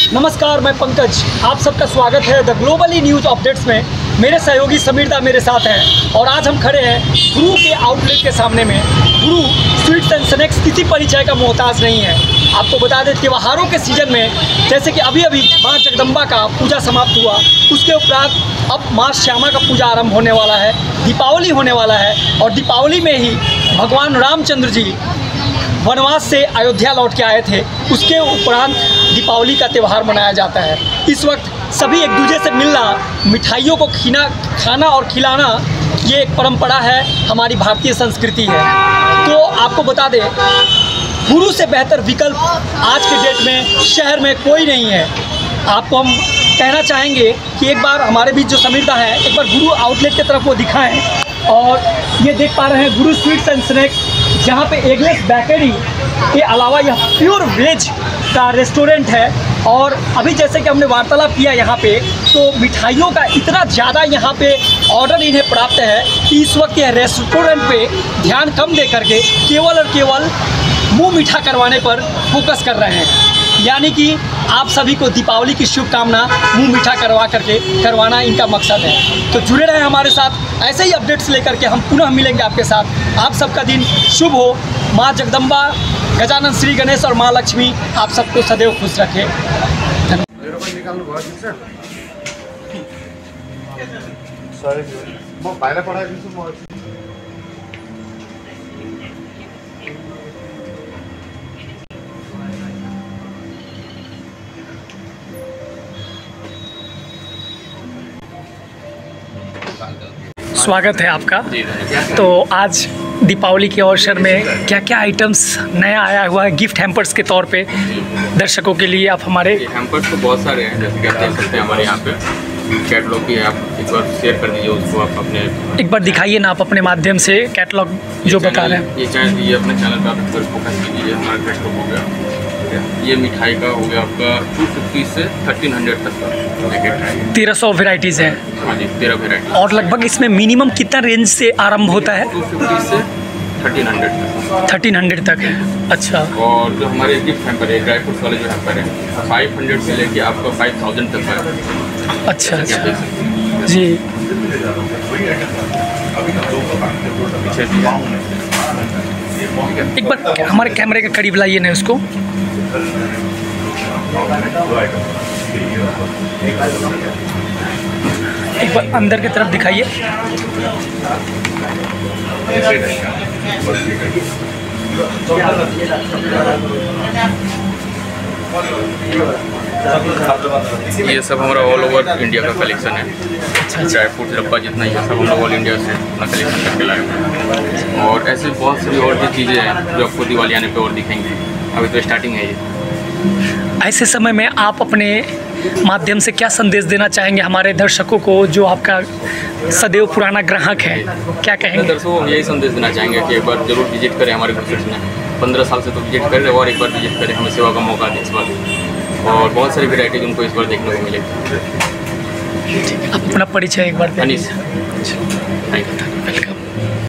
नमस्कार, मैं पंकज। आप सबका स्वागत है द ग्लोबली न्यूज़ अपडेट्स में। मेरे सहयोगी समीर दा मेरे साथ हैं और आज हम खड़े हैं गुरु के आउटलेट के सामने में। गुरु स्वीट्स एंड स्नैक्स किसी परिचय का मोहताज नहीं है। आपको बता दें त्योहारों के सीज़न में, जैसे कि अभी अभी माँ जगदम्बा का पूजा समाप्त हुआ, उसके उपरांत अब माँ श्यामा का पूजा आरंभ होने वाला है, दीपावली होने वाला है और दीपावली में ही भगवान रामचंद्र जी वनवास से अयोध्या लौट के आए थे। उसके उपरांत दीपावली का त्यौहार मनाया जाता है। इस वक्त सभी एक दूसरे से मिलना, मिठाइयों को खाना और खिलाना, ये एक परंपरा है, हमारी भारतीय संस्कृति है। तो आपको बता दें, गुरु से बेहतर विकल्प आज के डेट में शहर में कोई नहीं है। आपको हम कहना चाहेंगे कि एक बार हमारे बीच जो समीर दा है, एक बार गुरु आउटलेट की तरफ वो दिखाएं। और ये देख पा रहे हैं गुरु स्वीट्स एंड स्नैक्स, जहाँ पे एगलेस बेकरी के अलावा यह प्योर वेज का रेस्टोरेंट है। और अभी जैसे कि हमने वार्तालाप किया यहाँ पे, तो मिठाइयों का इतना ज़्यादा यहाँ पे ऑर्डर इन्हें प्राप्त है कि इस वक्त यह रेस्टोरेंट पे ध्यान कम दे करके केवल और केवल मुँह मीठा करवाने पर फोकस कर रहे हैं। यानी कि आप सभी को दीपावली की शुभकामना, मुँह मीठा करवाना इनका मकसद है। तो जुड़े रहें हमारे साथ, ऐसे ही अपडेट्स लेकर के हम पुनः मिलेंगे आपके साथ। आप सबका दिन शुभ हो। माँ जगदम्बा, गजानन श्री गणेश और माँ लक्ष्मी आप सबको सदैव खुश रखें। स्वागत है आपका। तो आज दीपावली के अवसर में क्या क्या आइटम्स नया आया हुआ है गिफ्ट हैम्पर्स के तौर पे दर्शकों के लिए? आप हमारे हैम्पर्स तो बहुत सारे हैं, जैसे कि आप देख सकते हैं हमारे यहाँ पे कैटलॉग भी है। आप एक बार शेयर कर दीजिए उसको, आप अपने एक बार दिखाइए ना आप अपने माध्यम से कैटलॉग जो बता रहे हैं। ये अपने चैनल पर आप फोकस कीजिए। हमारा कैटलॉग हो गया, ये मिठाई का हो गया आपका 250 से 1300 तक का 1300 वेराइटीज़ हैं। हाँ जी, 13 वेराइटी। और लगभग इसमें मिनिमम कितना रेंज से आरंभ होता है? 250 से 1300 तक। 1300 तक है। अच्छा। और जो हमारे गिफ्ट हैम्पर है, ड्राई फ्रूट्स वाले जो हैम्पर है, 500 से लेके आपका 5000 तक है। अच्छा जी। एक बार हमारे कैमरे के करीब लाइए ना उसको। एक बार अंदर की तरफ दिखाइए। ये सब हमारा ऑल ओवर इंडिया का कलेक्शन है। ड्राई फ्रूट डब्बा जितना, ये सब हम लोग ऑल इंडिया से अपना कलेक्शन करके लाए हैं। और ऐसे बहुत सारी और भी चीज़ें हैं जो आपको दिवाली आने पे और दिखेंगी। अभी तो स्टार्टिंग है ये। ऐसे समय में आप अपने माध्यम से क्या संदेश देना चाहेंगे हमारे दर्शकों को, जो आपका सदैव पुराना ग्राहक है? क्या कहेंगे? दर्शकों को यही संदेश देना चाहेंगे कि एक बार जरूर विजिट करें हमारे गुरु स्वीट्स में। 15 साल से तो विजिट करें और एक बार विजिट करें, हमें सेवा का मौका दें इस बार। और बहुत सारी वेराइटीज उनको इस बार देखने को मिलेगी। अपना परिचय एक बार। अनीस। Thank you. वेलकम।